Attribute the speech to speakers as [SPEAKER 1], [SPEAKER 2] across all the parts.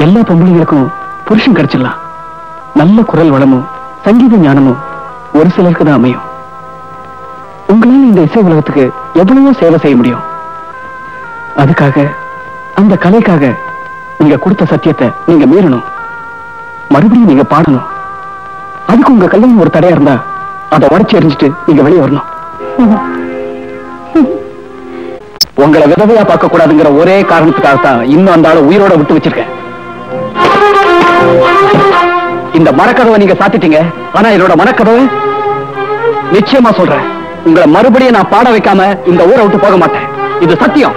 [SPEAKER 1] எல்லா பொம்பளைங்களுக்கும் புருஷன் கிடைச்சிடலாம். நல்ல குரல் வளமும் சங்கீத ஞானமும் ஒரு சிலருக்கு தான் அமையும். உங்களால இந்த இசை உலகத்துக்கு எவ்வளவோ சேவை செய்ய முடியும். அதுக்காக அந்த கலைக்காக நீங்க கொடுத்த சத்தியத்தை நீங்க மீறணும். மறுபடியும் நீங்க பாடணும். அதுக்கு உங்க கல்யாணம் ஒரு தடையா இருந்தா அதை உடைச்சு எறிஞ்சிட்டு நீங்க வெளியே வரணும். உங்களை விதவையா பார்க்க கூடாதுங்கிற ஒரே காரணத்துக்காகத்தான் இன்னும் அந்த ஆளை உயிரோட விட்டு வச்சிருக்கேன். இந்த மரக்கதவை நீங்க சாத்திட்டீங்க. ஆனா என்னோட மனக்கதவை நிச்சயமா சொல்றேன், உங்களை மறுபடியும் நான் பாட வைக்காம இந்த ஊரை விட்டு போக மாட்டேன். இது சத்தியம்.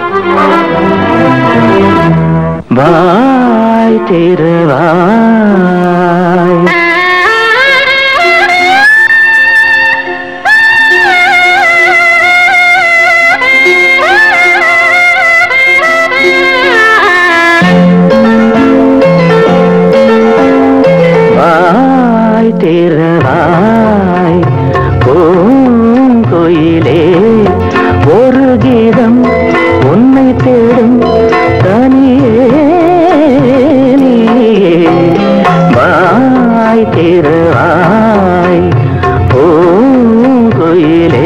[SPEAKER 1] வாய் திறவாய், வாய் திறவாய் பூங்குயிலே ஒரு கீதம் உன்னை தேடும் தனியே நீயே. வாய் திறவாய் பூங்குயிலே.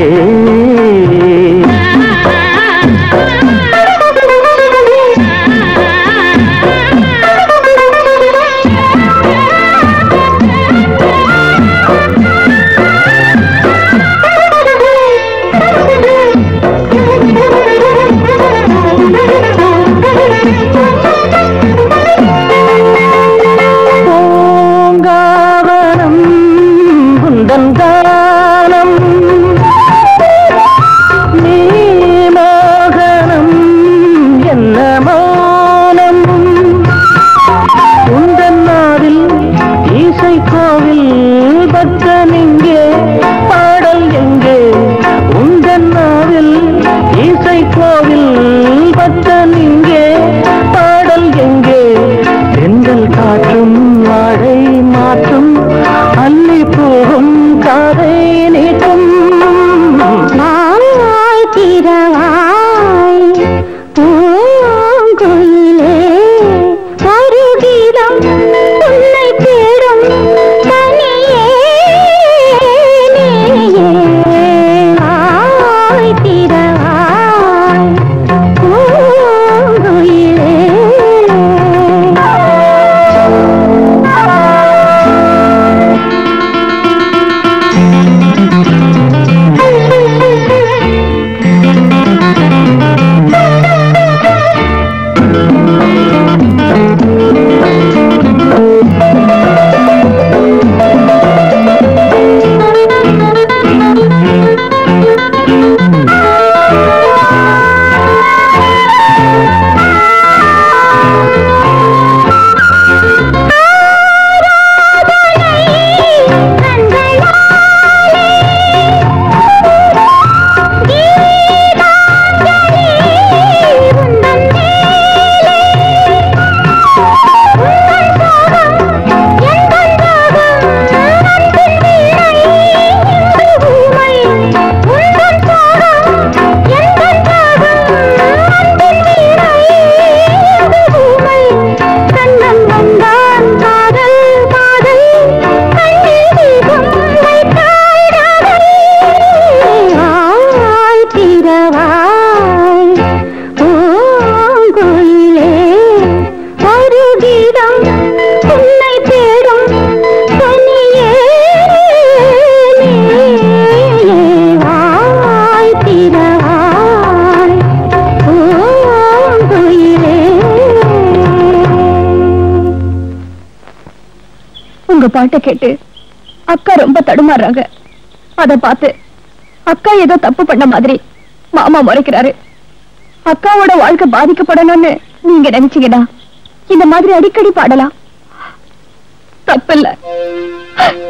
[SPEAKER 2] பாட்டை கேட்டு அக்கா ரொம்ப தடுமாறுறாங்க. அத பார்த்து அக்கா ஏதோ தப்பு பண்ண மாதிரி மாமா முறைக்கிறாரு. அக்காவோட வாழ்க்கை பாதிக்கப்படணும்னு நீங்க நினைச்சீங்கன்னா இந்த மாதிரி அடிக்கடி பாடலாம், தப்பில்லை.